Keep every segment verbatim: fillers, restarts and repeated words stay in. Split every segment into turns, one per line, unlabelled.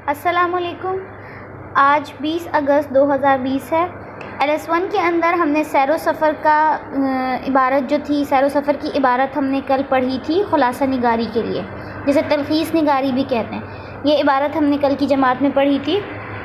अस्सलामुअलैकुम। आज बीस अगस्त दो हज़ार बीस है। एल एस वन के अंदर हमने सैरो सफ़र का इबारत जो थी, सैरो सफ़र की इबारत हमने कल पढ़ी थी खुलासा निगारी के लिए, जिसे तलखीस निगारी भी कहते हैं। ये इबारत हमने कल की जमात में पढ़ी थी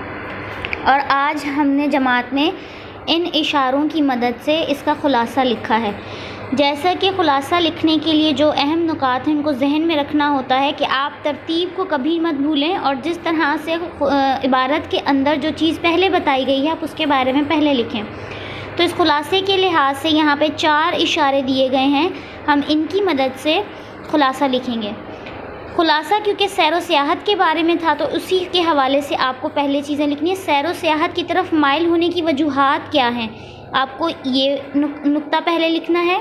और आज हमने जमात में इन इशारों की मदद से इसका ख़ुलासा लिखा है। जैसा कि ख़ुलासा लिखने के लिए जो अहम नुकात हैं उनको जहन में रखना होता है कि आप तरतीब को कभी मत भूलें और जिस तरह से इबारत के अंदर जो चीज़ पहले बताई गई है आप उसके बारे में पहले लिखें। तो इस ख़ुलासे के लिहाज से यहाँ पे चार इशारे दिए गए हैं, हम इनकी मदद से ख़ुलासा लिखेंगे। ख़ुलासा क्योंकि सैरो सियाहत के बारे में था तो उसी के हवाले से आपको पहले चीज़ें लिखनी है। सैरो सियाहत की तरफ माइल होने की वजूहात क्या हैं, आपको ये नुक्ता पहले लिखना है।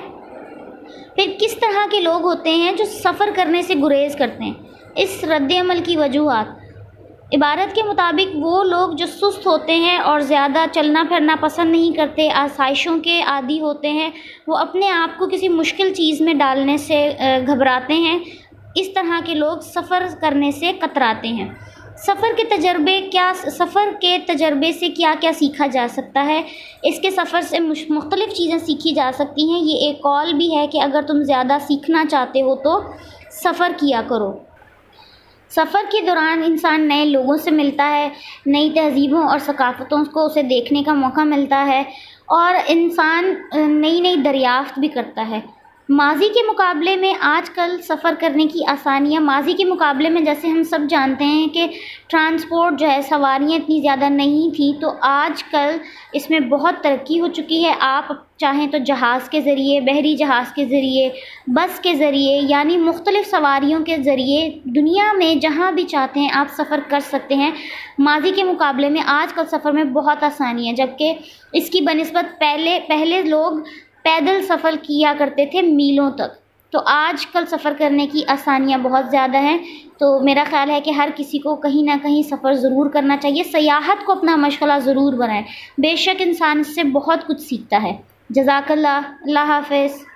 फिर किस तरह के लोग होते हैं जो सफ़र करने से गुरेज़ करते हैं, इस रद्द-ए-अमल की वजूहात। इबारत के मुताबिक वो लोग जो सुस्त होते हैं और ज़्यादा चलना फिरना पसंद नहीं करते, आसाइशों के आदी होते हैं, वो अपने आप को किसी मुश्किल चीज़ में डालने से घबराते हैं, इस तरह के लोग सफ़र करने से कतराते हैं। सफ़र के तजर्बे क्या सफ़र के तजर्बे से क्या क्या सीखा जा सकता है, इसके सफ़र से मुख्तलिफ़ चीज़ें सीखी जा सकती हैं। ये एक कॉल भी है कि अगर तुम ज़्यादा सीखना चाहते हो तो सफ़र किया करो। सफ़र के दौरान इंसान नए लोगों से मिलता है, नई तहज़ीबों और सकाफ़तों को उसे देखने का मौका मिलता है और इंसान नई नई दरियाफ़्त भी करता है। माज़ी के मुकाबले में आजकल सफ़र करने की आसानियाँ, माज़ी के मुकाबले में जैसे हम सब जानते हैं कि ट्रांसपोर्ट जो है, सवारियाँ इतनी ज़्यादा नहीं थी, तो आजकल इसमें बहुत तरक्की हो चुकी है। आप चाहें तो जहाज़ के ज़रिए, बहरी जहाज़ के ज़रिए, बस के ज़रिए, यानी मुख्तलिफ़ सवारियों के ज़रिए दुनिया में जहाँ भी चाहते हैं आप सफ़र कर सकते हैं। माज़ी के मुकाबले में आजकल सफ़र में बहुत आसानी है, जबकि इसकी बनिस्बत पहले पहले लोग पैदल सफ़र किया करते थे मीलों तक। तो आजकल सफ़र करने की आसानियाँ बहुत ज़्यादा हैं। तो मेरा ख़्याल है कि हर किसी को कहीं ना कहीं सफ़र ज़रूर करना चाहिए, सयाहत को अपना मशग़ला ज़रूर बनाएं। बेशक इंसान इससे बहुत कुछ सीखता है। जज़ाकल्लाह, अल्लाह हाफ़िज़।